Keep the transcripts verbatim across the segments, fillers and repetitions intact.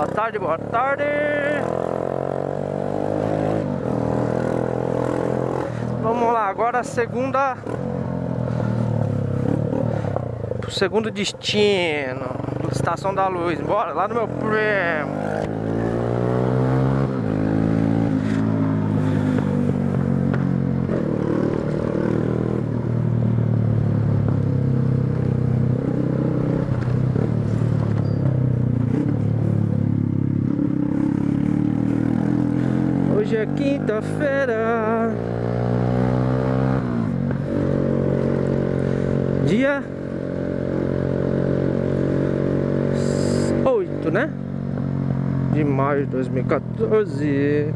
Boa tarde, boa tarde. Vamos lá, agora a segunda. Pro segundo destino. Estação da Luz. Bora lá no meu prêmio. Hoje é quinta-feira, dia oito, né? De maio de dois mil e quatorze.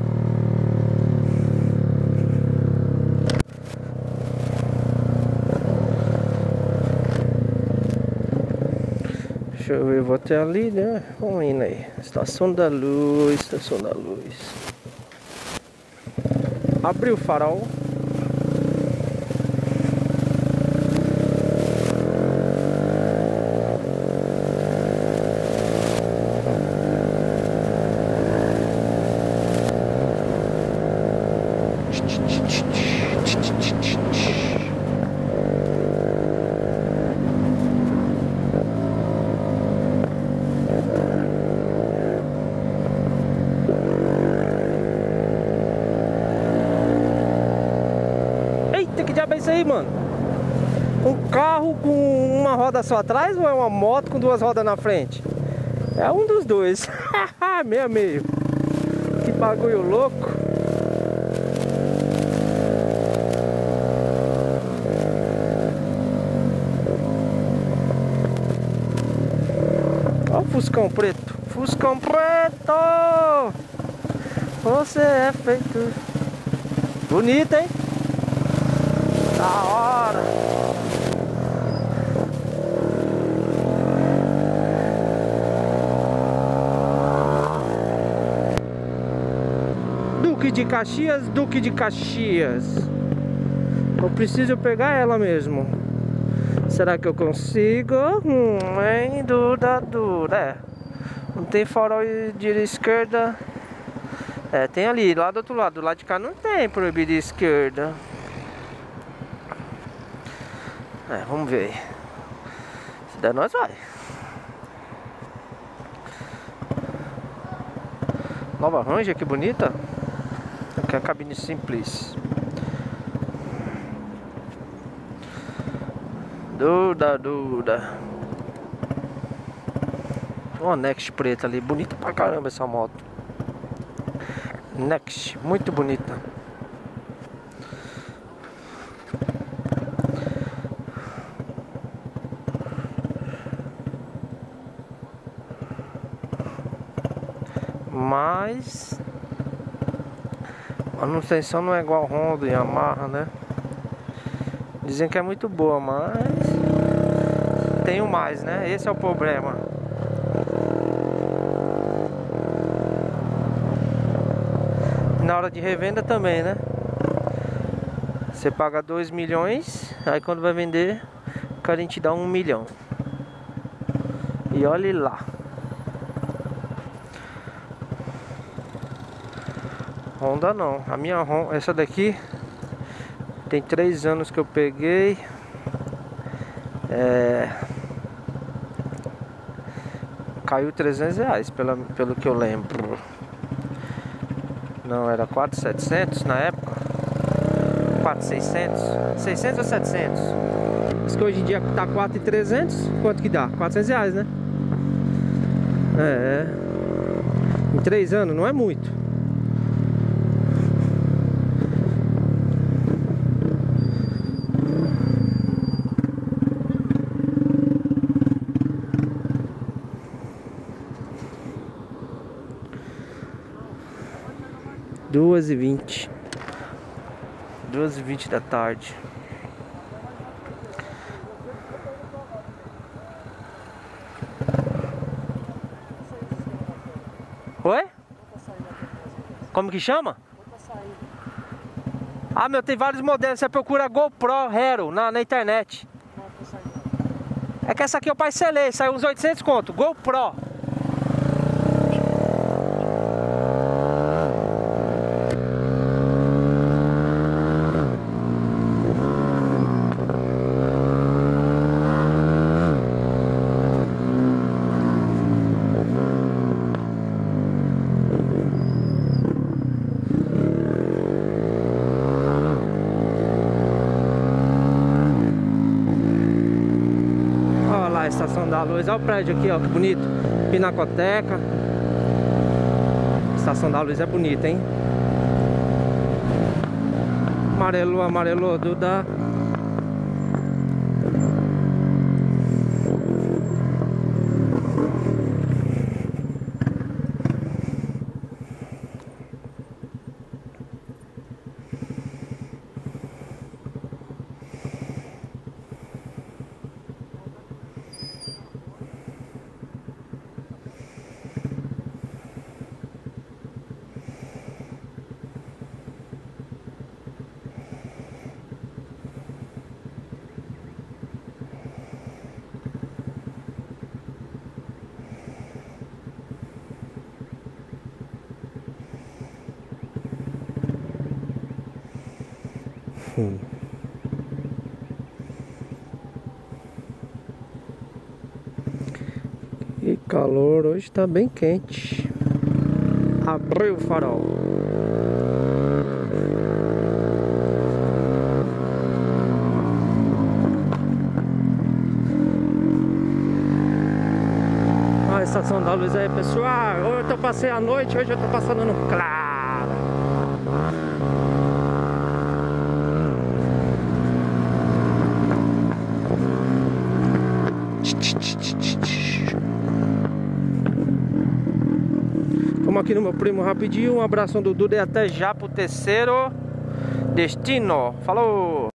Deixa eu ver, vou até ali, né? Vamos indo aí. Estação da Luz, Estação da Luz. Abriu o farol. Que diabo é isso aí, mano? Um carro com uma roda só atrás ou é uma moto com duas rodas na frente? É um dos dois. Meio a meio. Que bagulho louco. Olha o Fuscão preto. Fuscão preto. Você é feito. Bonito, hein? Da hora! Duque de Caxias, Duque de Caxias. Eu preciso pegar ela mesmo. Será que eu consigo? Hum, hein? Duda, Duda. É. Não tem farol de esquerda. É, tem ali, lá do outro lado. Do lado de cá não tem proibido de esquerda. É, vamos ver aí. Se der, nós vai. Nova Ranger, que bonita. Aqui é a cabine simples. Duda, Duda. Uma Next preta ali. Bonita pra caramba essa moto. Next, muito bonita. Mas a manutenção não é igual Honda e Yamaha, né? Dizem que é muito boa, mas tem o mais, né? Esse é o problema. Na hora de revenda também, né? Você paga dois milhões, aí quando vai vender, o cara te dá um milhão. E olhe lá. Honda não, a minha Honda, essa daqui tem três anos que eu peguei. É... Caiu trezentos reais, pela, pelo que eu lembro. Não, era quatro mil e setecentos na época. quatro mil e seiscentos. seiscentos ou setecentos? Diz que hoje em dia tá quatro mil e trezentos. Quanto que dá? quatrocentos reais, né? É. Em três anos não é muito. Duas e vinte. Duas e vinte da tarde. Oi? Como que chama? Ah, meu, tem vários modelos. Você procura GoPro Hero na, na internet. É que essa aqui eu parcelei, saiu uns oitocentos conto. GoPro. Estação da Luz. Olha o prédio aqui, ó, que bonito. Pinacoteca. Estação da Luz é bonita, hein? Amarelou, amarelou, Duda. Hum. Que calor, hoje tá bem quente. Abriu o farol. Olha a Estação da Luz aí, pessoal. Hoje eu passei a noite, hoje eu tô passando no claro. Vamos aqui no meu primo rapidinho. Um abração do Duda e até já pro terceiro destino. Falou!